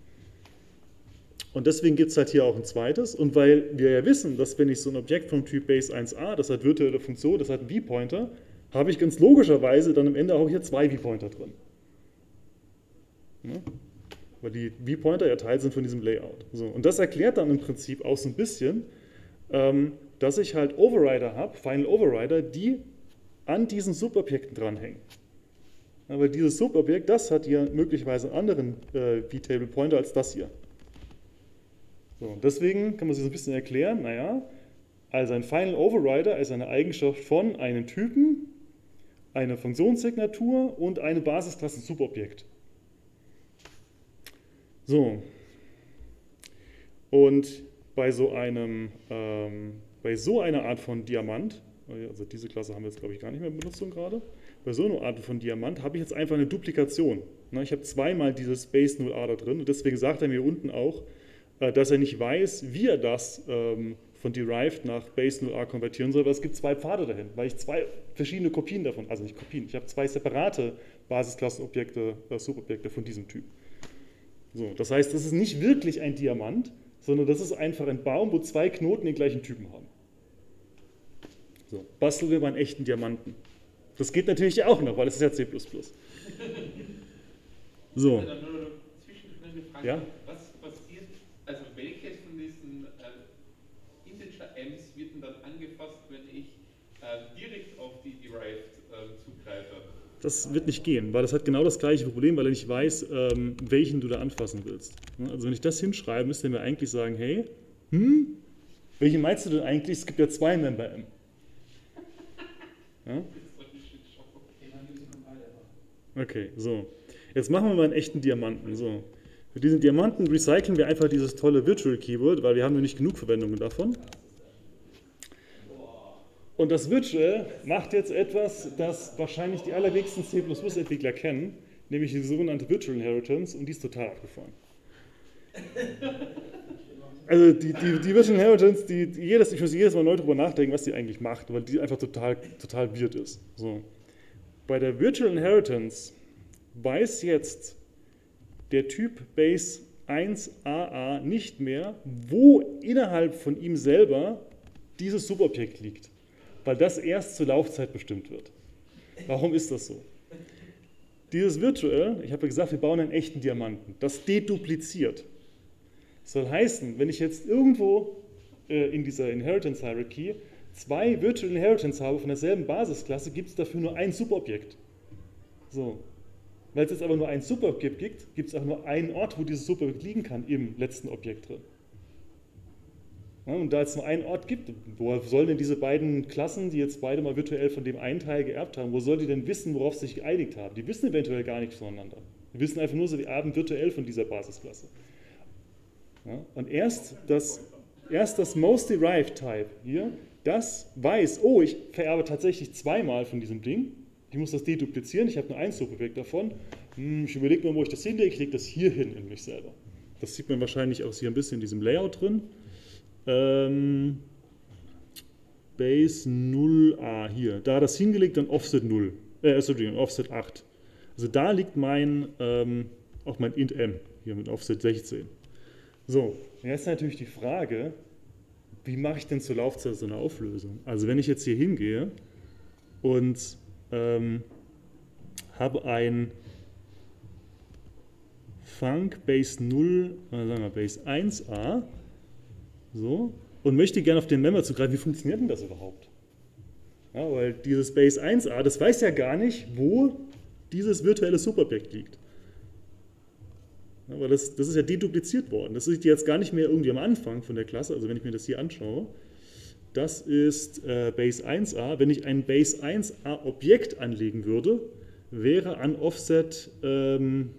Speaker 1: Und deswegen gibt es halt hier auch ein zweites. Und weil wir ja wissen, dass wenn ich so ein Objekt vom Typ base eins a, das hat virtuelle Funktion, das hat einen V-Pointer, habe ich ganz logischerweise dann am Ende auch hier zwei V-Pointer drin. Ja? Weil die V-Pointer ja Teil sind von diesem Layout. So, und das erklärt dann im Prinzip auch so ein bisschen, ähm, dass ich halt Overrider habe, Final Overrider, die an diesen Subobjekten dranhängen. Ja, weil dieses Subobjekt, das hat hier möglicherweise einen anderen äh, V-Table-Pointer als das hier. So, und deswegen kann man sich so ein bisschen erklären, naja, also ein Final Overrider ist eine Eigenschaft von einem Typen, einer Funktionssignatur und einem Basisklassen-Subobjekt. So, und bei so einem, ähm, bei so einer Art von Diamant, also diese Klasse haben wir jetzt glaube ich gar nicht mehr in Benutzung gerade, bei so einer Art von Diamant habe ich jetzt einfach eine Duplikation. Ich habe zweimal dieses Base null a da drin und deswegen sagt er mir unten auch, dass er nicht weiß, wie er das ähm, von Derived nach Base null a konvertieren soll, weil es gibt zwei Pfade dahin, weil ich zwei verschiedene Kopien davon, also nicht Kopien, ich habe zwei separate Basisklassenobjekte, äh, Subobjekte von diesem Typ. So, das heißt, das ist nicht wirklich ein Diamant, sondern das ist einfach ein Baum, wo zwei Knoten den gleichen Typen haben. So, basteln wir mal einen echten Diamanten. Das geht natürlich auch noch, weil es ist ja C plus plus. So. Ja?
Speaker 3: Was passiert, also welches von diesen äh, Integer-M's wird denn dann angefasst, wenn ich äh, direkt auf die Derived äh, zugreife?
Speaker 1: Das wird nicht gehen, weil das hat genau das gleiche Problem, weil er nicht weiß, ähm, welchen du da anfassen willst. Also wenn ich das hinschreibe, müsste er mir eigentlich sagen, hey, hm, welchen meinst du denn eigentlich? Es gibt ja zwei Member M. Ja? Okay, so. Jetzt machen wir mal einen echten Diamanten. So. Für diesen Diamanten recyceln wir einfach dieses tolle Virtual Keyword, weil wir haben ja nicht genug Verwendungen davon. Und das Virtual macht jetzt etwas, das wahrscheinlich die allerwenigsten C plus plus Entwickler kennen, nämlich die sogenannte Virtual Inheritance, und die ist total abgefahren. Also die, die, die Virtual Inheritance, die, die jedes, ich muss jedes Mal neu darüber nachdenken, was die eigentlich macht, weil die einfach total, total weird ist. So. Bei der Virtual Inheritance weiß jetzt der Typ Base eins a a nicht mehr, wo innerhalb von ihm selber dieses Subobjekt liegt, weil das erst zur Laufzeit bestimmt wird. Warum ist das so? Dieses Virtual, ich habe ja gesagt, wir bauen einen echten Diamanten, das dedupliziert. Das soll heißen, wenn ich jetzt irgendwo äh, in dieser Inheritance Hierarchy zwei Virtual Inheritance habe von derselben Basisklasse, gibt es dafür nur ein Subobjekt. So. Weil es jetzt aber nur ein Subobjekt gibt, gibt es auch nur einen Ort, wo dieses Subobjekt liegen kann im letzten Objekt drin. Ja, und da es nur einen Ort gibt, wo sollen denn diese beiden Klassen, die jetzt beide mal virtuell von dem einen Teil geerbt haben, wo soll die denn wissen, worauf sie sich geeinigt haben? Die wissen eventuell gar nichts voneinander. Die wissen einfach nur, sie erben virtuell von dieser Basisklasse. Ja, und erst das, erst das Most Derived Type hier, das weiß, oh, ich vererbe tatsächlich zweimal von diesem Ding. Ich muss das deduplizieren, ich habe nur ein Subobjekt davon. Hm, ich überlege mir, wo ich das hinlege, ich lege das hier hin in mich selber. Das sieht man wahrscheinlich auch hier ein bisschen in diesem Layout drin. ähm, Base null a hier, da das hingelegt, dann Offset null, äh, sorry, Offset acht. Also da liegt mein, ähm, auch mein int m, hier mit Offset sechzehn. So, jetzt natürlich die Frage, wie mache ich denn zur Laufzeit so eine Auflösung? Also wenn ich jetzt hier hingehe und ähm, habe ein Func Base null, äh, sagen wir Base eins a, so, und möchte gerne auf den Member zugreifen, wie funktioniert denn das überhaupt? Ja, weil dieses Base eins a, das weiß ja gar nicht, wo dieses virtuelle Subobjekt liegt. Ja, weil das, das ist ja dedupliziert worden. Das ist jetzt gar nicht mehr irgendwie am Anfang von der Klasse, also wenn ich mir das hier anschaue. Das ist äh, Base eins a. Wenn ich ein Base eins a Objekt anlegen würde, wäre an Offset ähm,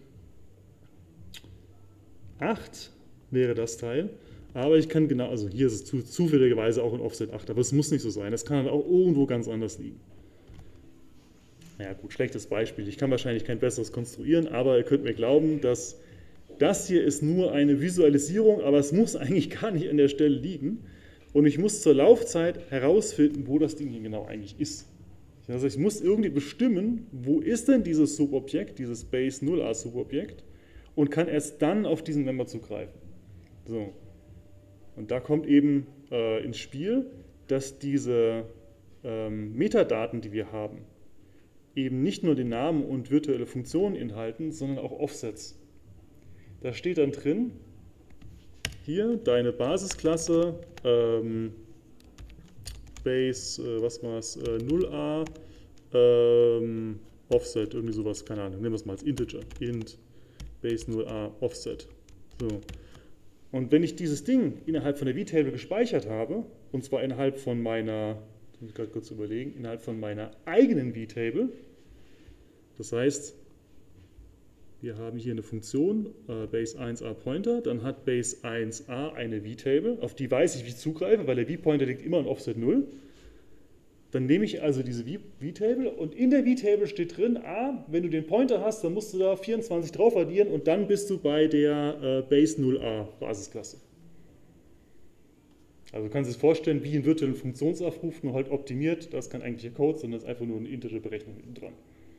Speaker 1: acht wäre das Teil. Aber ich kann genau, also hier ist es zu, zufälligerweise auch in Offset acht, aber es muss nicht so sein. Das kann halt auch irgendwo ganz anders liegen. Naja gut, schlechtes Beispiel. Ich kann wahrscheinlich kein besseres konstruieren, aber ihr könnt mir glauben, dass das hier ist nur eine Visualisierung, aber es muss eigentlich gar nicht an der Stelle liegen. Und ich muss zur Laufzeit herausfinden, wo das Ding hier genau eigentlich ist. Also ich muss irgendwie bestimmen, wo ist denn dieses Subobjekt, dieses Base null a Subobjekt, und kann erst dann auf diesen Member zugreifen. So. Und da kommt eben äh, ins Spiel, dass diese ähm, Metadaten, die wir haben, eben nicht nur den Namen und virtuelle Funktionen enthalten, sondern auch Offsets. Da steht dann drin, hier deine Basisklasse, ähm, Base, äh, was war es, äh, null a, ähm, Offset, irgendwie sowas, keine Ahnung, nehmen wir es mal als Integer, int, Base null a, Offset. So. Und wenn ich dieses Ding innerhalb von der V-Table gespeichert habe, und zwar innerhalb von meiner, muss ich gerade kurz überlegen, innerhalb von meiner eigenen V-Table, das heißt, wir haben hier eine Funktion, äh, Base eins a Pointer, dann hat Base eins a eine V-Table, auf die weiß ich, wie ich zugreife, weil der V-Pointer liegt immer in Offset null. Dann nehme ich also diese V-Table und in der V-Table steht drin, ah, wenn du den Pointer hast, dann musst du da vierundzwanzig drauf addieren und dann bist du bei der äh, Base null a Basisklasse. Also du kannst dir das vorstellen, wie ein virtuellen Funktionsaufruf, nur halt optimiert, das ist kein eigentlicher Code, sondern das ist einfach nur eine Integer-Berechnung hinten dran.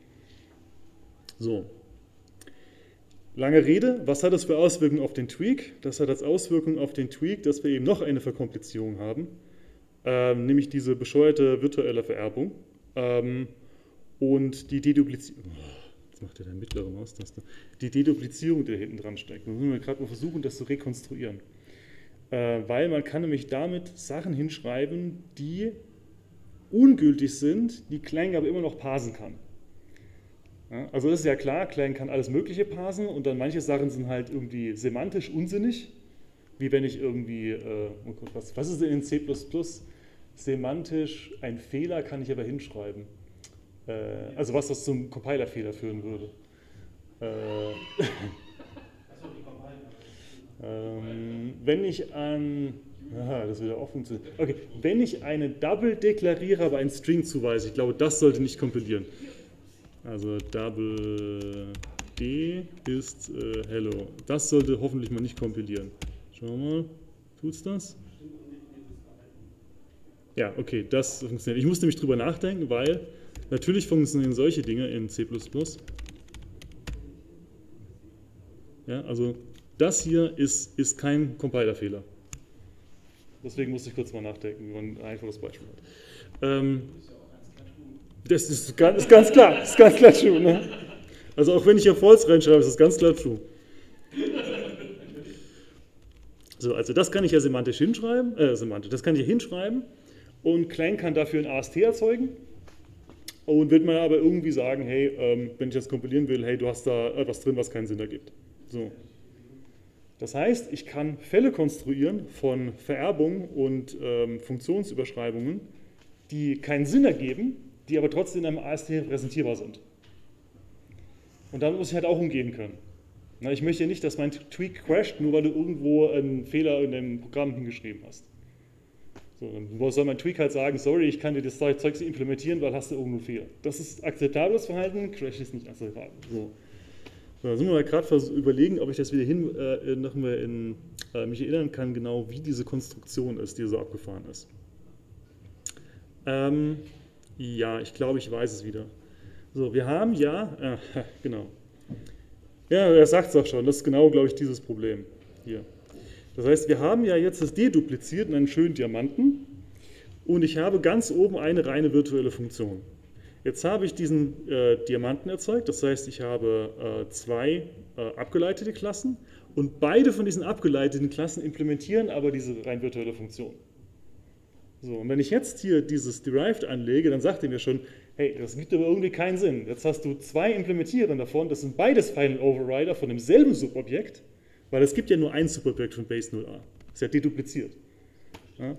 Speaker 1: So. Lange Rede, was hat das für Auswirkungen auf den Tweak? Das hat als Auswirkung auf den Tweak, dass wir eben noch eine Verkomplizierung haben. Ähm, nämlich diese bescheuerte virtuelle Vererbung ähm, und die Deduplizierung. Oh, jetzt macht er deine mittlere Maustaste. Die Deduplizierung, die da hinten dran steckt. Da müssen wir gerade mal versuchen, das zu rekonstruieren. Äh, weil man kann nämlich damit Sachen hinschreiben, die ungültig sind, die Clang aber immer noch parsen kann. Ja, also das ist ja klar, Clang kann alles Mögliche parsen und dann manche Sachen sind halt irgendwie semantisch unsinnig. Wie wenn ich irgendwie, äh, oh Gott, was, was ist denn in C plus plus? Semantisch ein Fehler kann ich aber hinschreiben. Äh, also was das zum Compiler-Fehler führen würde. Äh, ähm, wenn ich an, aha, das wieder auch funktionieren. Okay, wenn ich eine Double deklariere, aber ein String zuweise, ich glaube, das sollte nicht kompilieren. Also Double D ist äh, Hello. Das sollte hoffentlich mal nicht kompilieren. Schauen wir mal, tut's das? Ja, okay, das funktioniert. Ich muss nämlich drüber nachdenken, weil natürlich funktionieren solche Dinge in C plus plus. Ja, also das hier ist, ist kein Compiler-Fehler. Deswegen musste ich kurz mal nachdenken, wie man ein einfaches Beispiel hat. Ähm, das ist ganz, ist ganz klar, ist ganz klar true. Ne? Also auch wenn ich hier false reinschreibe, ist das ganz klar true. So, also das kann ich ja semantisch hinschreiben, äh, semantisch, das kann ich ja hinschreiben und Clang kann dafür ein A S T erzeugen und wird mir aber irgendwie sagen, hey, ähm, wenn ich das kompilieren will, hey, du hast da etwas drin, was keinen Sinn ergibt. So. Das heißt, ich kann Fälle konstruieren von Vererbung und ähm, Funktionsüberschreibungen, die keinen Sinn ergeben, die aber trotzdem in einem A S T repräsentierbar sind. Und damit muss ich halt auch umgehen können. Na, ich möchte nicht, dass mein Tweak crasht, nur weil du irgendwo einen Fehler in dem Programm hingeschrieben hast. So, dann soll mein Tweak halt sagen, sorry, ich kann dir das Zeug nicht implementieren, weil hast du irgendwo einen Fehler. Das ist akzeptables Verhalten, Crash ist nicht akzeptabel. So. Da sind wir mal gerade überlegen, ob ich das wieder hin äh, noch mal in, äh, mich erinnern kann, genau wie diese Konstruktion ist, die so abgefahren ist. Ähm, ja, ich glaube, ich weiß es wieder. So, wir haben ja, äh, genau. Ja, er sagt es auch schon, das ist genau, glaube ich, dieses Problem hier. Das heißt, wir haben ja jetzt das dedupliziert in einen schönen Diamanten und ich habe ganz oben eine reine virtuelle Funktion. Jetzt habe ich diesen äh, Diamanten erzeugt, das heißt, ich habe äh, zwei äh, abgeleitete Klassen und beide von diesen abgeleiteten Klassen implementieren aber diese rein virtuelle Funktion. So, und wenn ich jetzt hier dieses Derived anlege, dann sagt er mir schon, hey, das gibt aber irgendwie keinen Sinn. Jetzt hast du zwei Implementieren davon, das sind beides Final Overrider von demselben Subobjekt, weil es gibt ja nur ein Subobjekt von Base null a. Das ist ja dedupliziert. Ja?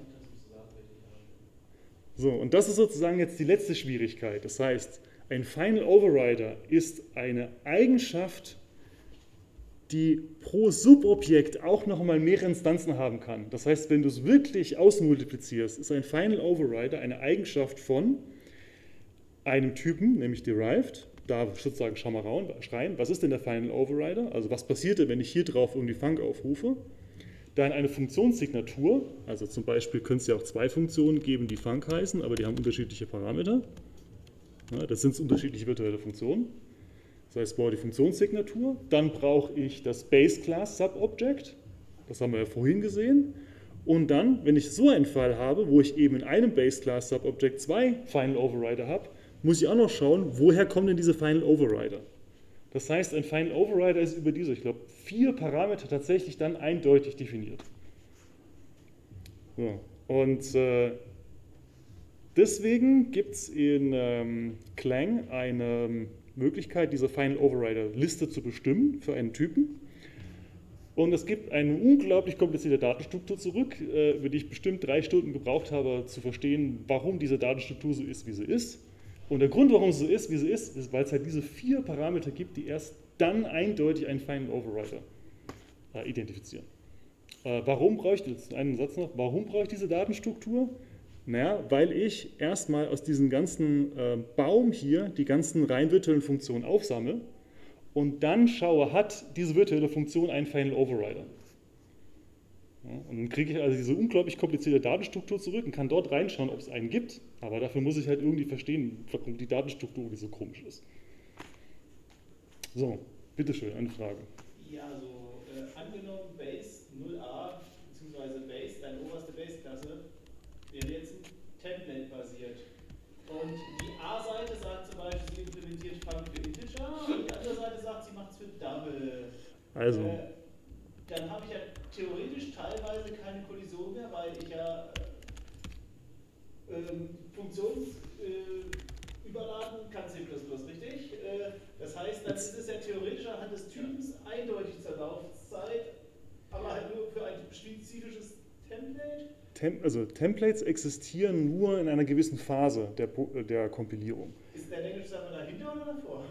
Speaker 1: So, und das ist sozusagen jetzt die letzte Schwierigkeit. Das heißt, ein Final Overrider ist eine Eigenschaft, die pro Subobjekt auch nochmal mehrere Instanzen haben kann. Das heißt, wenn du es wirklich ausmultiplizierst, ist ein Final Overrider eine Eigenschaft von einem Typen, nämlich Derived. Da sozusagen schau mal rein, was ist denn der Final Overrider? Also was passiert denn, wenn ich hier drauf irgendwie Func aufrufe? Dann eine Funktionssignatur, also zum Beispiel könnte es ja auch zwei Funktionen geben, die Func heißen, aber die haben unterschiedliche Parameter. Ja, das sind unterschiedliche virtuelle Funktionen. Das heißt, ich brauche die Funktionssignatur, dann brauche ich das Base Class Subobject, das haben wir ja vorhin gesehen. Und dann, wenn ich so einen Fall habe, wo ich eben in einem Base Class Subobject zwei Final Overrider habe, muss ich auch noch schauen, woher kommen denn diese Final Overrider? Das heißt, ein Final Overrider ist über diese, ich glaube, vier Parameter tatsächlich dann eindeutig definiert. So. Und äh, deswegen gibt es in ähm, Clang eine Möglichkeit, diese Final Overrider-Liste zu bestimmen für einen Typen. Und es gibt eine unglaublich komplizierte Datenstruktur zurück, äh, über die ich bestimmt drei Stunden gebraucht habe, zu verstehen, warum diese Datenstruktur so ist, wie sie ist. Und der Grund, warum es so ist, wie sie ist, ist, weil es halt diese vier Parameter gibt, die erst dann eindeutig einen Final Overrider äh, identifizieren. Äh, warum brauche ich, jetzt einen Satz noch, warum brauche ich diese Datenstruktur? Naja, weil ich erstmal aus diesem ganzen äh, Baum hier die ganzen rein virtuellen Funktionen aufsammle und dann schaue, hat diese virtuelle Funktion einen Final Overrider. Ja, und dann kriege ich also diese unglaublich komplizierte Datenstruktur zurück und kann dort reinschauen, ob es einen gibt, aber dafür muss ich halt irgendwie verstehen, warum die Datenstruktur die so komisch ist. So, bitteschön, eine Frage.
Speaker 5: Ja, also äh, angenommen Base null a bzw. Base, deine oberste Base-Klasse, wäre jetzt ein Template basiert. Und die A-Seite sagt zum Beispiel, sie implementiert Func für Integer und die andere Seite sagt, sie macht es für Double.
Speaker 1: Also.
Speaker 5: Äh, dann habe ich ja theoretisch teilweise keine Kollision mehr, weil ich ja äh, ähm, Funktions äh, überladen kann C plus plus, richtig? Äh, das heißt, dann ist es ja theoretisch anhand des Typens eindeutig zur Laufzeit, aber halt nur für ein spezifisches Template.
Speaker 1: Tem also Templates existieren nur in einer gewissen Phase der, der Kompilierung.
Speaker 5: Ist der Language Server dahinter oder davor?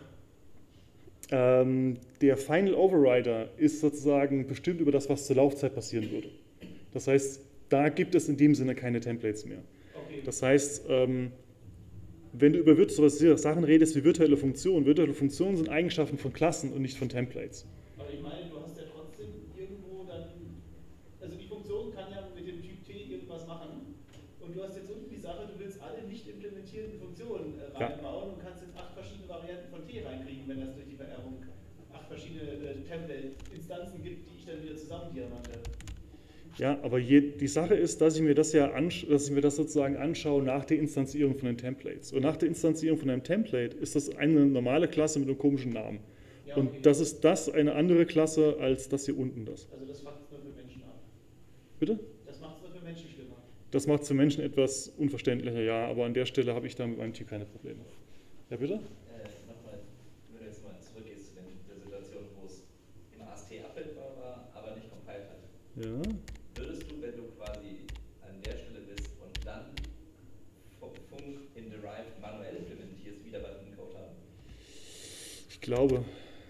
Speaker 1: Ähm, der Final Overrider ist sozusagen bestimmt über das, was zur Laufzeit passieren würde. Das heißt, da gibt es in dem Sinne keine Templates mehr.
Speaker 5: Okay.
Speaker 1: Das heißt, ähm, wenn du über virtuelle Sachen redest wie virtuelle Funktionen, virtuelle Funktionen sind Eigenschaften von Klassen und nicht von Templates.
Speaker 5: Aber ich meine, du hast ja trotzdem irgendwo dann, also die Funktion kann ja mit dem Typ T irgendwas machen und du hast jetzt unten die Sache, du willst alle nicht implementierenden Funktionen äh, reinbauen ja. und kannst jetzt acht verschiedene Varianten von T reinkriegen, wenn das durch die Vererbung acht verschiedene äh, Template-Instanzen gibt, die ich dann wieder zusammendiamante.
Speaker 1: Ja, aber je, die Sache ist, dass ich mir das ja dass ich mir das sozusagen anschaue nach der Instanzierung von den Templates. Und nach der Instanzierung von einem Template ist das eine normale Klasse mit einem komischen Namen. Ja, okay. Und das ist das eine andere Klasse als das hier unten das.
Speaker 5: Also das macht es nur für Menschen ab.
Speaker 1: Bitte?
Speaker 5: Das macht es nur für Menschen schlimmer.
Speaker 1: Das macht es für Menschen etwas unverständlicher, ja, aber an der Stelle habe ich da mit meinem Typ keine Probleme. Ja, bitte?
Speaker 6: Äh, Nochmal, wenn du jetzt mal zurückgehst zu der Situation, wo es im A S T abbildbar war, aber nicht compiled hat.
Speaker 1: Ja.
Speaker 6: Würdest du, wenn du quasi an der Stelle bist und dann Func in Derived manuell implementierst, wieder Button-Code haben?
Speaker 1: Ich glaube.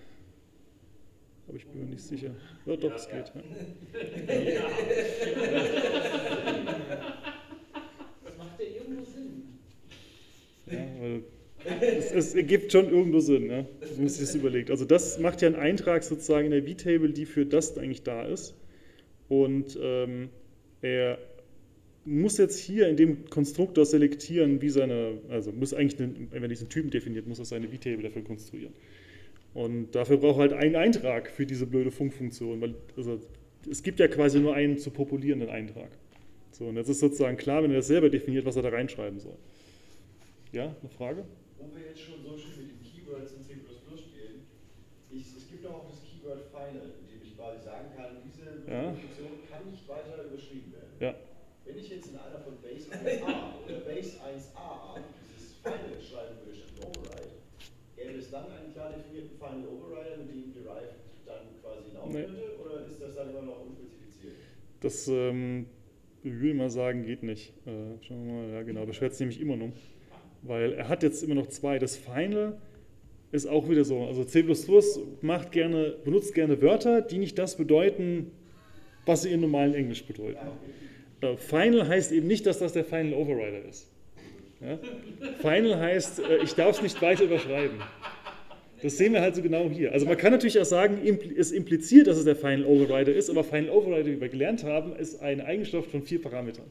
Speaker 1: Aber ich bin mir nicht sicher. Ja, doch, ja, es geht. Ja.
Speaker 5: Ja. Das macht ja irgendwo Sinn.
Speaker 1: Ja, weil Es, es ergibt schon irgendwo Sinn, ne? wenn man sich das überlegt. Also das macht ja einen Eintrag sozusagen in der V-Table, die für das eigentlich da ist. Und ähm, er muss jetzt hier in dem Konstruktor selektieren, wie seine, also muss eigentlich, einen, wenn er diesen Typen definiert, muss er seine V-Table dafür konstruieren. Und dafür braucht er halt einen Eintrag für diese blöde Funkfunktion, weil also, es gibt ja quasi nur einen zu populierenden Eintrag. So, und jetzt ist sozusagen klar, wenn er das selber definiert, was er da reinschreiben soll. Ja, eine Frage?
Speaker 7: Wo wir jetzt schon so schön mit den Keywords in C plus plus gehen, ich, es gibt auch das Keyword Final, in dem ich quasi sagen kann, diese
Speaker 1: Ja.
Speaker 7: Funktion kann nicht weiter überschrieben werden.
Speaker 1: Ja.
Speaker 7: Wenn ich jetzt in einer von Base eins a oder Base eins a a dieses Final schreiben würde statt ein Override, gäbe es dann einen klar definierten Final Overrider, mit dem Derived dann quasi laufen
Speaker 1: Nee.
Speaker 7: würde, oder ist das dann immer noch unspezifiziert?
Speaker 1: Das, ähm, ich würde mal sagen, geht nicht. Äh, schauen wir mal, ja genau, das schwätzt nämlich immer noch. Weil er hat jetzt immer noch zwei. Das Final ist auch wieder so. Also C plus plus macht gerne, benutzt gerne Wörter, die nicht das bedeuten, was sie in normalen Englisch bedeuten. Äh, Final heißt eben nicht, dass das der Final Overrider ist. Ja? Final heißt, äh, ich darf es nicht weiter überschreiben. Das sehen wir halt so genau hier. Also man kann natürlich auch sagen, impl- es impliziert, dass es der Final Overrider ist, aber Final Overrider, wie wir gelernt haben, ist eine Eigenschaft von vier Parametern.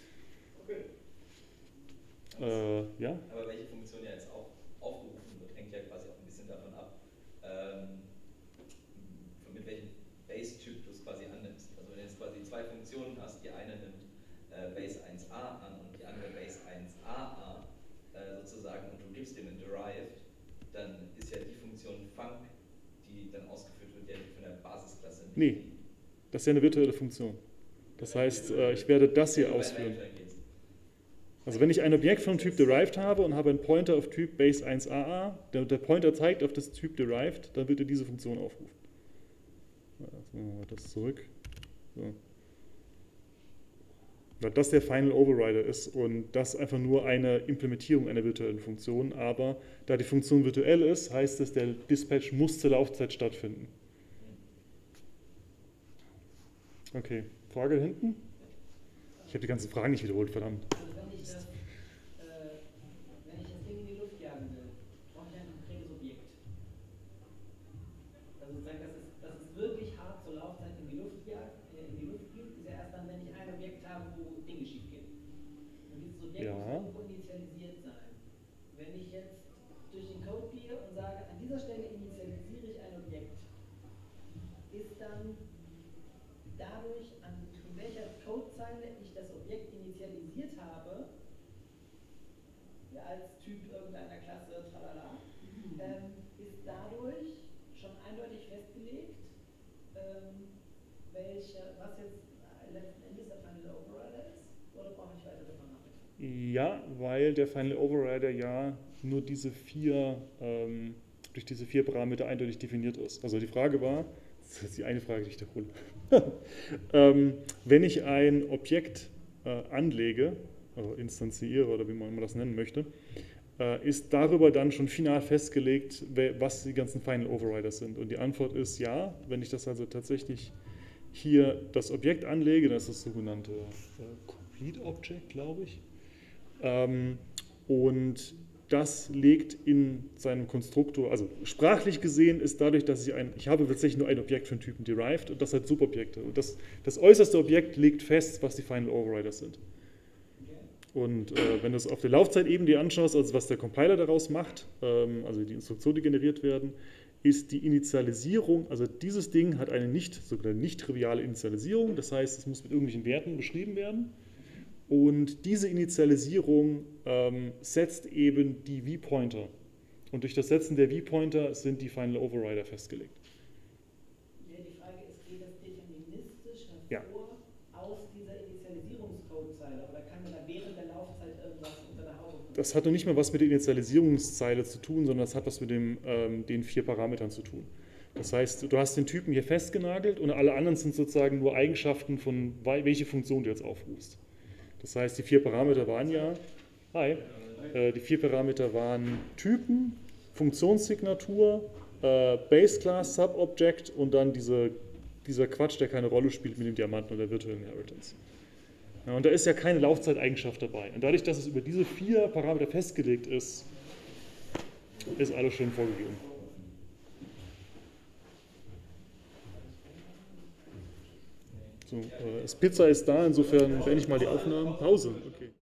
Speaker 1: Äh, ja?
Speaker 6: Aber welche Funktion ja jetzt auch aufgerufen wird, hängt ja quasi auch ein bisschen davon ab, ähm, mit welchem Base-Typ du es quasi annimmst. Also wenn du jetzt quasi zwei Funktionen hast, die eine nimmt äh, Base eins a an und die andere Base eins a a äh, sozusagen und du gibst dem ein Derived, dann ist ja die Funktion Func, die dann ausgeführt wird, ja nicht von der Basisklasse. Nicht
Speaker 1: Nee, das ist ja eine virtuelle Funktion. Das heißt, äh, ich werde das hier
Speaker 6: Bei
Speaker 1: ausführen.
Speaker 6: Manager geht's.
Speaker 1: Also wenn ich ein Objekt vom Typ Derived habe und habe einen Pointer auf Typ Base eins a a, der, der Pointer zeigt auf das Typ Derived, dann wird er diese Funktion aufrufen. Ja, jetzt machen wir das zurück. So. Weil das der Final Overrider ist und das einfach nur eine Implementierung einer virtuellen Funktion, aber da die Funktion virtuell ist, heißt es, der Dispatch muss zur Laufzeit stattfinden. Okay, Frage hinten? Ich habe die ganzen Fragen nicht wiederholt, verdammt.
Speaker 2: Also wenn ich das, äh, wenn ich das Ding in die Luft jagen will, brauche ich ein konkretes Objekt. Also sozusagen, dass es, dass es wirklich hart zur Laufzeit in die Luft jagt, äh, in die Luft fliegt, ist ja erst dann, wenn ich ein Objekt habe, wo Dinge schief gehen. Und dieses Objekt
Speaker 1: Ja.
Speaker 2: muss irgendwo initialisiert sein. Wenn ich jetzt durch den Code gehe und sage, an dieser Stelle initialisiere ich ein Objekt, ist dann dadurch, an welcher Codezeile ich das Objekt initialisiert habe, als Typ irgendeiner Klasse, tralala, ähm, ist dadurch schon eindeutig festgelegt, ähm, welche, was jetzt letzten Endes der Final Overrider ist, oder brauche ich weitere Parameter?
Speaker 1: Ja, weil der Final Overrider ja nur diese vier, ähm, durch diese vier Parameter eindeutig definiert ist. Also die Frage war, das ist die eine Frage, die ich wiederhole. ähm, wenn ich ein Objekt äh, anlege, also instanziere oder wie man immer das nennen möchte, äh, ist darüber dann schon final festgelegt, was die ganzen Final Overriders sind. Und die Antwort ist ja, wenn ich das also tatsächlich hier das Objekt anlege, das ist das sogenannte äh, Complete Object, glaube ich, ähm, und das legt in seinem Konstruktor, also sprachlich gesehen ist dadurch, dass ich ein, ich habe tatsächlich nur ein Objekt für den Typen Derived und das hat Subobjekte. Und das, das äußerste Objekt legt fest, was die Final Overriders sind. Und äh, wenn du es auf der Laufzeitebene dir anschaust, also was der Compiler daraus macht, ähm, also die Instruktionen, die generiert werden, ist die Initialisierung, also dieses Ding hat eine nicht, sogenannte nicht triviale Initialisierung, das heißt, es muss mit irgendwelchen Werten beschrieben werden. Und diese Initialisierung ähm, setzt eben die V-Pointer. Und durch das Setzen der V-Pointer sind die Final Overrider festgelegt.
Speaker 2: Ja, die Frage ist, geht das deterministisch hervor
Speaker 1: Ja.
Speaker 2: aus dieser Initialisierungscodezeile oder kann man da während der Laufzeit irgendwas unter der Haube machen?
Speaker 1: Das hat noch nicht mal was mit der Initialisierungszeile zu tun, sondern das hat was mit dem, ähm, den vier Parametern zu tun. Das heißt, du hast den Typen hier festgenagelt und alle anderen sind sozusagen nur Eigenschaften von welche Funktion du jetzt aufrufst. Das heißt, die vier Parameter waren ja, hi, äh, die vier Parameter waren Typen, Funktionssignatur, äh, Base Class, Subobject und dann diese, dieser Quatsch, der keine Rolle spielt mit dem Diamanten und der Virtual Inheritance. Ja, und da ist ja keine Laufzeiteigenschaft dabei. Und dadurch, dass es über diese vier Parameter festgelegt ist, Ist alles schon vorgegeben. So, äh, das Pizza ist da, insofern beende ich mal die Aufnahmen. Pause. Okay.